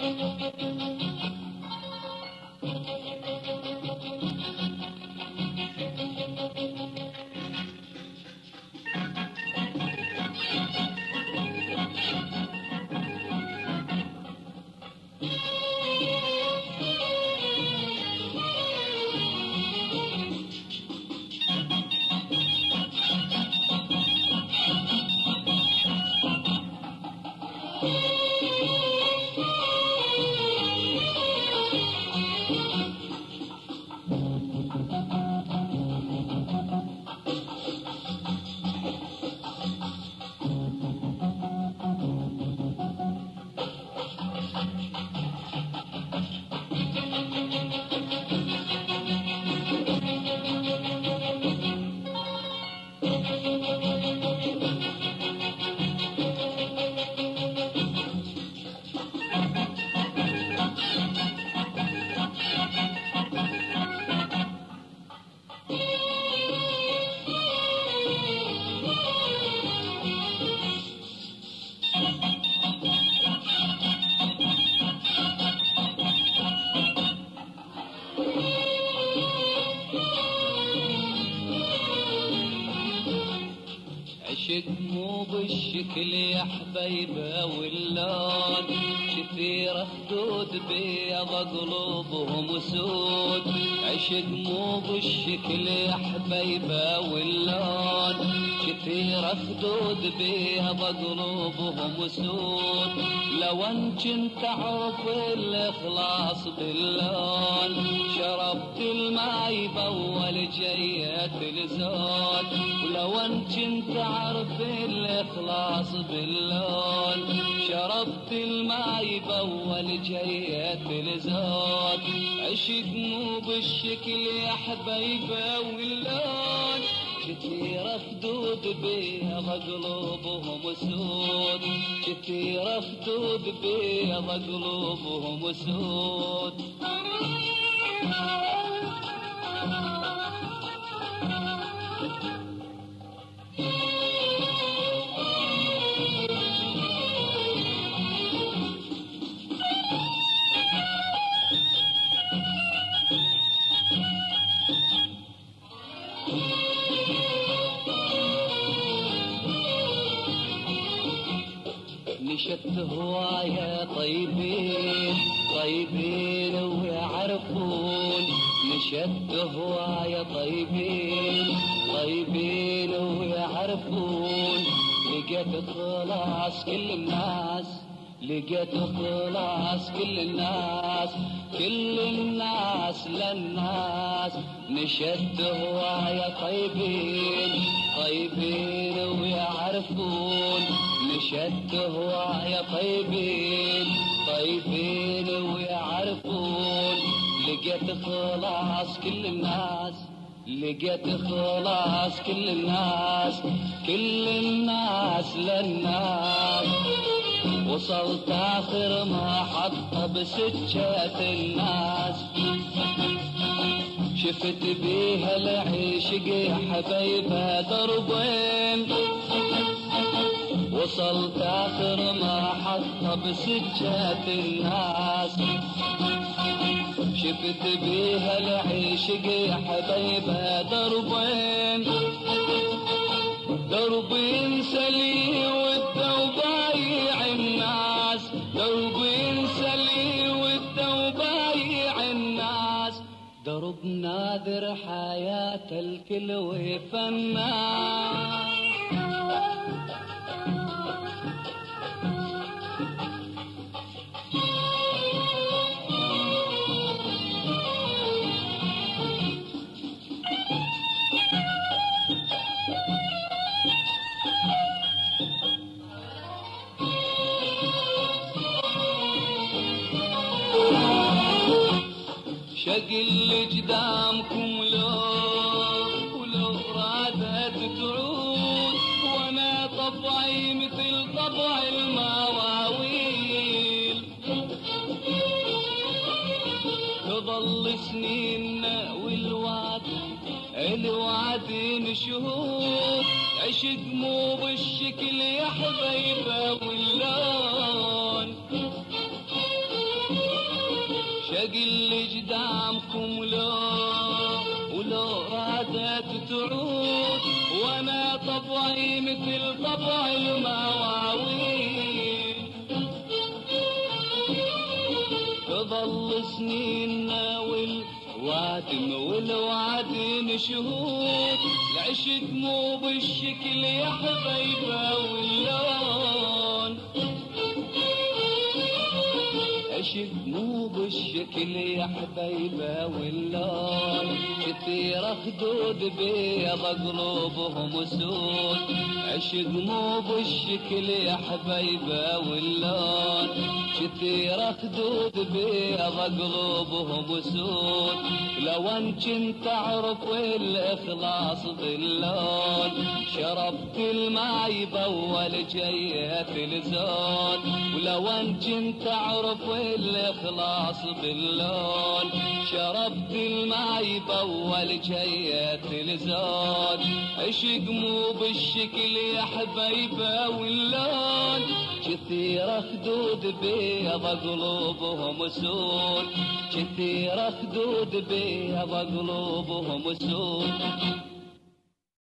عشق مو بالشكل يا حبيبه واللون، شفيره خدود بيض قلوبهم سود. عشق مو بالشكل يا حبيبه واللون، شفيره خدود بيض قلوبهم سود. لو ان كنت اعرف الاخلاص باللون، شربت الماي باول جيت الزود. ولو ان كنت اعرف الاخلاص باللون، شربت الماي باول جيت الزود. عشق مو بالشكل يا حبيبه واللون، كثير خدود بيض قلوبهم سود. كثير خدود بيض قلوبهم سود. نشدت هواية طيبين طيبين ويعرفون. نشدت هواية طيبين طيبين ويعرفون. لقيت خلاص كل الناس، لقيت خلاص كل الناس، كل الناس للناس. نشدت هواية طيبين طيبين ويعرفون. نشدت هواية طيبين طيبين ويعرفون. لقيت خلاص كل الناس، لقيت خلاص كل الناس، كل الناس للناس. وصلت آخر محطة بسكة الناس، شفت بيها العشق يا حبيبها دربين. وصلت آخر محطة بسكة الناس، شفت بيها العشق يا حبيبها دربين. دربين سلي والدوبايع الناس، دربين سلي والدوبايع الناس. درب ناذر حياة الكل وفنان. شقل قدامكم ولو رادت تعود. وانا طبعي مثل طبع المواويل، تظل سنيننا والوادين شهور. عشق مو بالشكل يا حبيبه واللون، يقل جدامكم ولو رادت تعود، وانا طبعي مثل طبع المواويل. تظل سنيننا والوعد شهود، العشق مو بالشكل يا حبيبه واللون، عشق مو بالشكل يا حبيبه واللون. كثير خدود بيض قلوبهم سود، عشق مو بالشكل يا حبيبه واللون. كثير خدود بيض قلوبهم سود، لو ان كنت اعرف الاخلاص باللون. شربت الماي باول جيت الزود، ولو ان كنت اعرف الاخلاص باللون. شربت الماي باول جيت الزود، عشق مو بالشكل يا حبيبه واللون. كثير خدود بيض قلوبهم سود، كثير خدود بيض قلوبهم سود.